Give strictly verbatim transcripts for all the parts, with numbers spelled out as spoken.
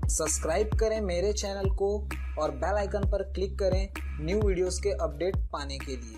Subscribe करें मेरे channel को और बेल आइकन पर क्लिक करें न्यू वीडियोस के अपडेट पाने के लिए।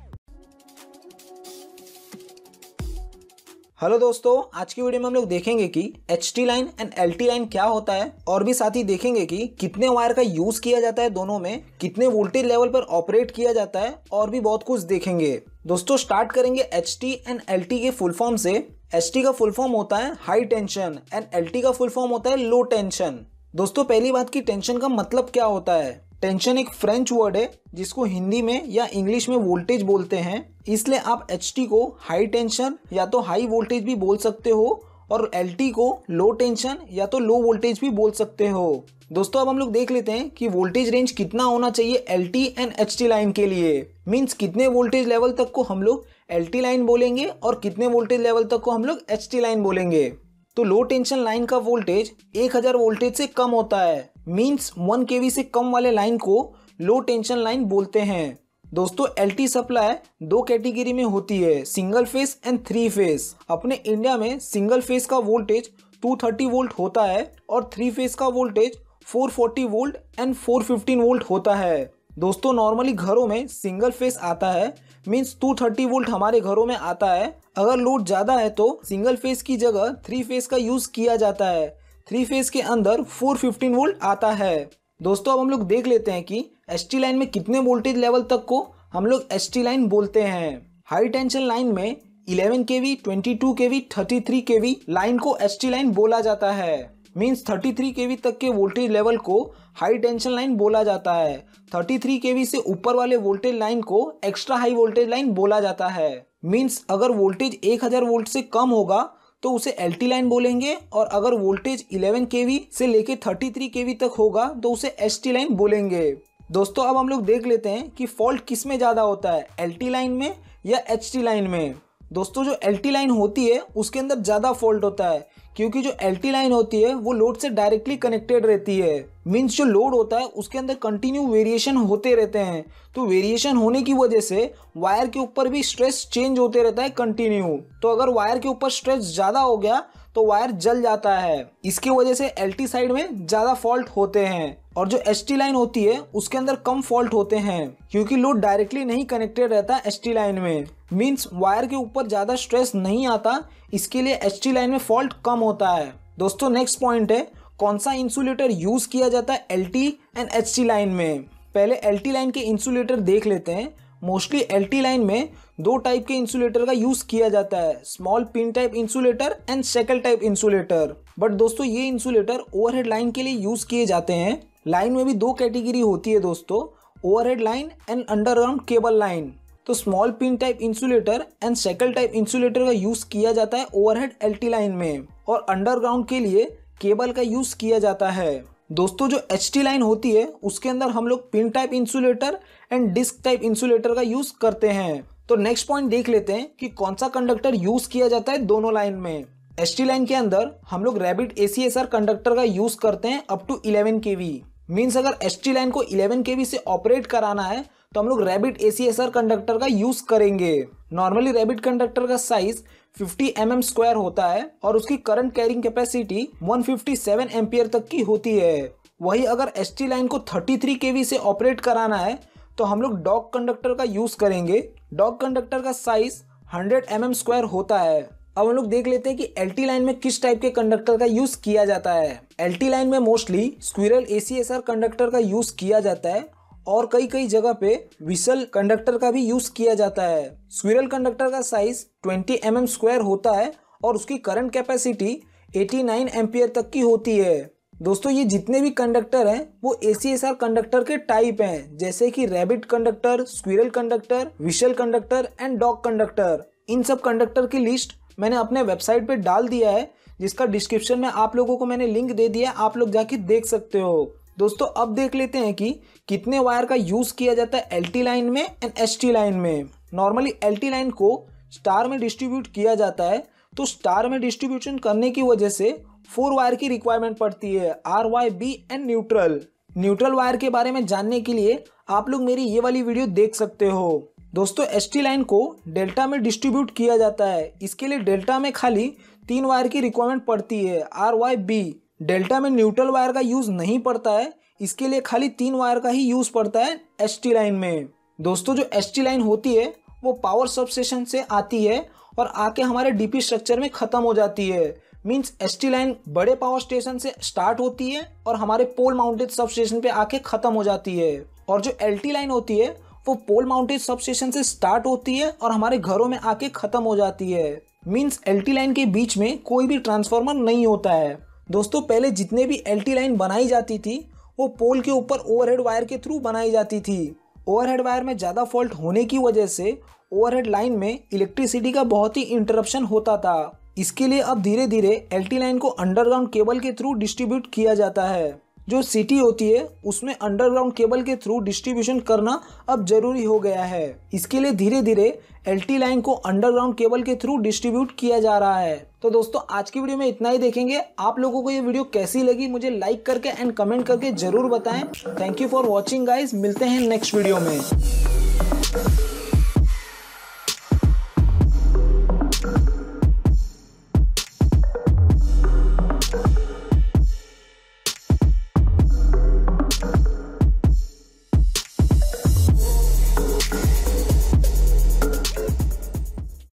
हेलो दोस्तों, आज की वीडियो में हम लोग देखेंगे कि H T line and L T line क्या होता है और भी साथ ही देखेंगे कि कितने वायर का यूज किया जाता है दोनों में, कितने वोल्टेज लेवल पर ऑपरेट किया जाता है और भी बहुत कुछ देखेंगे। दोस्तों स्टार्ट करेंगे H T and L T के फुल फॉर्म से। एच टी का फुल फॉर्म होता है high tension and L T का फुल फॉर्म होता है लो टेंशन। दोस्तों पहली बात की टेंशन का मतलब क्या होता है। टेंशन एक फ्रेंच वर्ड है जिसको हिंदी में या इंग्लिश में वोल्टेज बोलते हैं, इसलिए आप एच टी को हाई टेंशन या तो हाई वोल्टेज भी बोल सकते हो और एल टी को लो टेंशन या तो लो वोल्टेज भी बोल सकते हो। दोस्तों अब हम लोग देख लेते हैं कि वोल्टेज रेंज कितना होना चाहिए L T and H T line के लिए। मींस कितने वोल्टेज लेवल तक को हम लोग एल टी लाइन बोलेंगे और कितने वोल्टेज लेवल तक को हम लोग एच टी लाइन बोलेंगे। तो लो टेंशन लाइन का वोल्टेज एक हज़ार वोल्टेज से कम होता है, मींस वन केवी से कम वाले लाइन को लो टेंशन लाइन बोलते हैं। दोस्तों एल टी सप्लाई दो कैटेगरी में होती है, single phase and three phase. अपने इंडिया में सिंगल फेस का वोल्टेज दो सौ तीस वोल्ट होता है और थ्री फेस का वोल्टेज चार सौ चालीस वोल्ट एंड चार सौ पंद्रह वोल्ट होता है। दोस्तों नॉर्मली घरों में सिंगल फेस आता है, मींस दो सौ तीस वोल्ट हमारे घरों में आता है। अगर लोड ज्यादा है तो सिंगल फेस की जगह थ्री फेस का यूज किया जाता है। थ्री फेस के अंदर चार सौ पंद्रह वोल्ट आता है। दोस्तों अब हम लोग देख लेते हैं कि एच टी लाइन में कितने वोल्टेज लेवल तक को हम लोग एच टी लाइन बोलते हैं। हाई टेंशन लाइन में ग्यारह केवी, बाईस केवी, तैंतीस केवी लाइन को एच टी लाइन बोला जाता है। मींस तैंतीस केवी तक के वोल्टेज लेवल को हाई टेंशन लाइन बोला जाता है। तैंतीस केवी से ऊपर वाले वोल्टेज लाइन को एक्स्ट्रा हाई वोल्टेज लाइन बोला जाता है। मींस अगर वोल्टेज एक हज़ार वोल्ट से कम होगा तो उसे एल टी लाइन बोलेंगे और अगर वोल्टेज ग्यारह केवी से लेके तैंतीस केवी तक होगा तो उसे एच टी लाइन बोलेंगे। दोस्तों अब हम लोग देख लेते हैं कि फॉल्ट किस में ज्यादा होता है, एल टी लाइन में या एच टी लाइन में। दोस्तों जो एल टी लाइन होती है उसके अंदर ज्यादा फॉल्ट होता है, क्योंकि जो एल टी लाइन होती है वो लोड से डायरेक्टली कनेक्टेड रहती है। मींस जो लोड होता है उसके अंदर कंटिन्यू वेरिएशन होते रहते हैं, तो वेरिएशन होने की वजह से वायर के ऊपर भी स्ट्रेस चेंज होते रहता है कंटिन्यू। तो अगर वायर के ऊपर स्ट्रेस ज्यादा हो गया तो वायर जल जाता है। इसकी वजह से एल टी साइड में ज्यादा फॉल्ट होते हैं और जो एच टी लाइन होती है उसके अंदर कम फॉल्ट होते हैं, क्योंकि लोड डायरेक्टली नहीं कनेक्टेड रहता एच टी लाइन में। मींस वायर के ऊपर ज्यादा स्ट्रेस नहीं आता, इसके लिए एच टी लाइन में फॉल्ट कम होता है। दोस्तों नेक्स्ट पॉइंट है कौन सा इंसुलेटर यूज किया जाता है L T and H T line में। पहले एल टी लाइन के इंसुलेटर देख लेते हैं। मोस्टली एल टी लाइन में दो टाइप के इंसुलेटर का यूज किया जाता है, small pin type insulator and shackle type insulator. But दोस्तों ये इंसुलेटर ओवरहेड लाइन के लिए यूज किए जाते हैं। लाइन में भी दो कैटेगरी होती है दोस्तों, overhead line and underground cable line. तो small pin type insulator and shackle type insulator का यूज किया जाता है ओवरहेड एल टी लाइन में और अंडरग्राउंड के लिए केबल का यूज किया जाता है। दोस्तों जो एच टी लाइन होती है उसके अंदर हम लोग pin type insulator and disk type insulator का यूज करते हैं। तो नेक्स्ट पॉइंट देख लेते हैं कि कौन सा कंडक्टर यूज किया जाता है दोनों लाइन में। एच टी लाइन के अंदर हम लोग rabbit A C S R conductor का यूज करते हैं अप टू ग्यारह केवी। मीन्स अगर एच टी लाइन को ग्यारह केवी से ऑपरेट कराना है तो हम लोग rabbit A C S R conductor का यूज करेंगे। नॉर्मली रैबिट कंडक्टर का साइज पचास एम एम स्क्वायर होता है और उसकी करंट कैरिंग कैपेसिटी एक सौ सत्तावन एम्पियर तक की होती है। वही अगर एच टी लाइन को तैंतीस केवी से ऑपरेट कराना है तो हम लोग डॉग कंडक्टर का यूज करेंगे। डॉग कंडक्टर का साइज सौ एम एम स्क्वायर होता है। अब हम लोग देख लेते हैं कि एल टी लाइन में किस टाइप के कंडक्टर का यूज किया जाता है। एल टी लाइन में mostly squirrel A C S R conductor का यूज किया जाता है और कई कई जगह पे विसल कंडक्टर का भी यूज किया जाता है। स्क्विरल कंडक्टर का साइज बीस एम एम स्क्वायर होता है और उसकी करंट कैपेसिटी नवासी एम्पियर तक की होती है। दोस्तों ये जितने भी कंडक्टर हैं वो A C S R conductor के टाइप हैं, जैसे कि rabbit conductor, squirrel conductor, weasel conductor and dog conductor. इन सब कंडक्टर की लिस्ट मैंने अपने वेबसाइट पे डाल दिया है, जिसका डिस्क्रिप्शन में आप लोगों को मैंने लिंक दे दिया, आप लोग जाके देख सकते हो। दोस्तों अब देख लेते हैं कि कितने वायर का यूज किया जाता है एल टी लाइन में एंड एच टी लाइन में। नॉर्मली एल टी लाइन को स्टार में डिस्ट्रीब्यूट किया जाता है, तो स्टार में डिस्ट्रीब्यूशन करने की वजह से फोर वायर की रिक्वायरमेंट पड़ती है, R, Y, B and neutral. Neutral wire के बारे में जानने के लिए आप लोग मेरी ये वाली वीडियो देख सकते हो। दोस्तों एच टी लाइन को डेल्टा में डिस्ट्रीब्यूट किया जाता है। इसके लिए डेल्टा में खाली तीन वायर की रिक्वायरमेंट पड़ती है, आर, वाई, बी। डेल्टा में न्यूट्रल वायर का यूज नहीं पड़ता है, इसके लिए खाली तीन वायर का ही यूज पड़ता है एचटी लाइन में। दोस्तों जो एचटी लाइन होती है वो पावर सबस्टेशन से आती है और आके हमारे डीपी स्ट्रक्चर में खत्म हो जाती है। मींस एचटी लाइन बड़े पावर स्टेशन से स्टार्ट होती है और हमारे पोल माउंटेड सबस्टेशन पे आके खत्म हो जाती है। और जो एलटी लाइन होती है वो पोल माउंटेड सबस्टेशन से स्टार्ट होती है और हमारे घरों में आके खत्म हो जाती है। मींस एलटी लाइन के बीच में कोई भी ट्रांसफार्मर नहीं होता है। दोस्तों पहले जितने भी एलटी लाइन बनाई जाती थी वो पोल के ऊपर ओवरहेड वायर के थ्रू बनाई जाती थी। ओवरहेड वायर में ज़्यादा फॉल्ट होने की वजह से ओवरहेड लाइन में इलेक्ट्रिसिटी का बहुत ही इंटरप्शन होता था। इसके लिए अब धीरे धीरे एलटी लाइन को अंडरग्राउंड केबल के थ्रू डिस्ट्रीब्यूट किया जाता है। जो सिटी होती है उसमें अंडरग्राउंड केबल के थ्रू डिस्ट्रीब्यूशन करना अब जरूरी हो गया है। इसके लिए धीरे धीरे एलटी लाइन को अंडरग्राउंड केबल के थ्रू डिस्ट्रीब्यूट किया जा रहा है। तो दोस्तों आज की वीडियो में इतना ही देखेंगे। आप लोगों को ये वीडियो कैसी लगी मुझे लाइक करके एंड कमेंट करके जरूर बताएं। Thank you for watching guys, मिलते हैं नेक्स्ट वीडियो में।